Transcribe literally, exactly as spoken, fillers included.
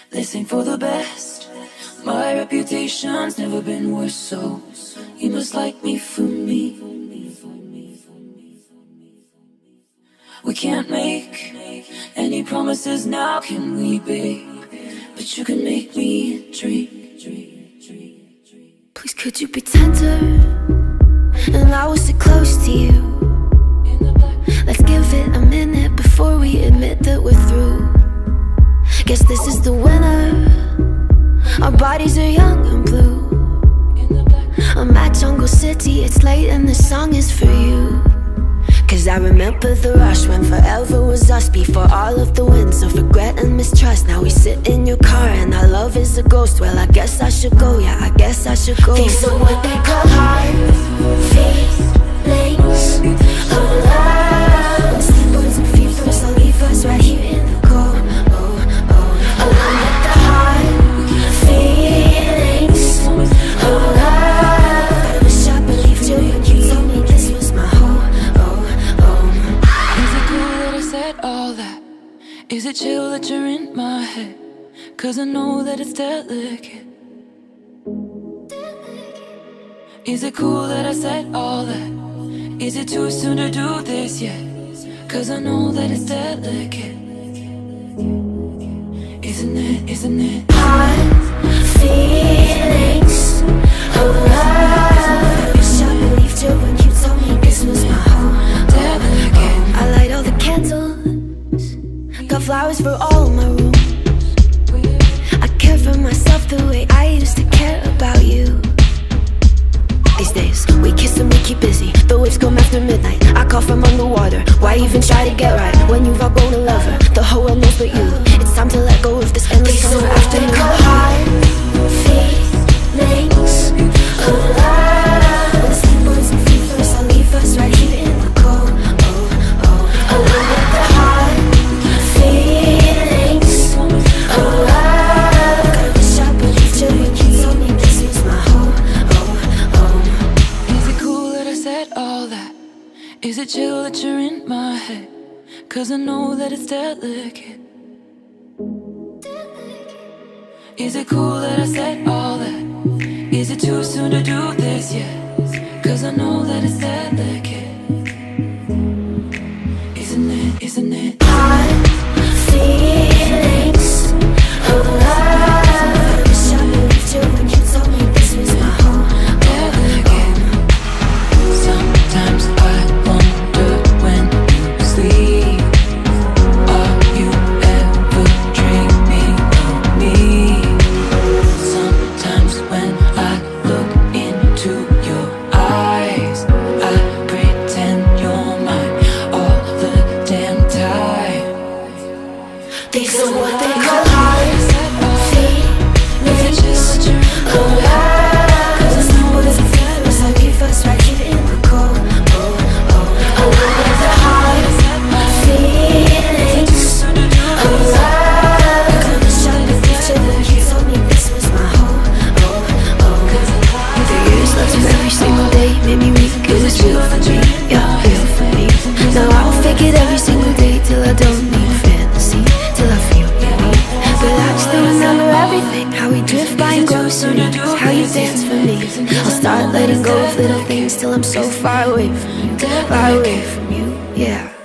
This ain't for the best. My reputation's never been worse, so you must like me for me. We can't make any promises now, can we, babe? But you can make me dream. Please could you be tender, and I will sit close to you. Let's give it a minute before we admit that we're through. Guess this is the winner. Our bodies are young and blue. I'm at Jungle City, it's late and this song is for you. Cause I remember the rush when forever was us, before all of the winds of regret and mistrust. Now we sit in your car and our love is a ghost. Well, I guess I should go, yeah, I guess I should go. These are what they call hard feelings of love. When sleepers and fevers all leave us right here in the cold. Oh, oh, alone with the hard feelings of love. I wish I believed you when you told me this was my home. All that? Is it chill that you're in my head? Cause I know that it's delicate. Is it cool that I said all that? Is it too soon to do this yet? Cause I know that it's delicate. Isn't it, isn't it? Hard feelings of love. I wish I believed you when you told me this was my home. Delicate. I light all the candles, got flowers for all my rooms. I care for myself the way I used to care about you. These days, we kiss and we keep busy. The waves come after midnight, I call from underwater. Why even try to get right when you've outgrown a lover? The whole world knows but you. It's time to let go of this endless summer after the hard feelings of love. When the sleepers and fevers all leave us right here in the cold. Oh, oh, alone with the hard feelings of love. God, I wish I believed you when you told me this was my home. Oh, oh. Is it cool that I said all that? Is it chill that you're in my head? Cause I know that it's delicate. Is it cool that I said all that? Is it too soon to do this yet? Cause I know that it's delicate. Isn't it, isn't it? Hard feelings of love. I wish I believed you when you told me this was my home. Delicate. Sometimes I wonder when you sleep, are you ever dreaming of me? Sometimes when I look into your eyes, I pretend you're mine all the damn time. These are what they call hard feelings of love. Cause the sleepers and fevers all leave us right here in the cold. Oh, oh, alone with the hard feelings of love. God, I wish I believed you when you told me this was my home. Oh, oh. The years left him every single day made me weak. It was real for me, yeah, real for me. Now I will fake it every single day till I don't need fantasy, till I feel you need. But I still remember everything, how we drift by in groceries, how you dance for me. I'll start letting go of little things till I'm so far away from you, far away from you, yeah.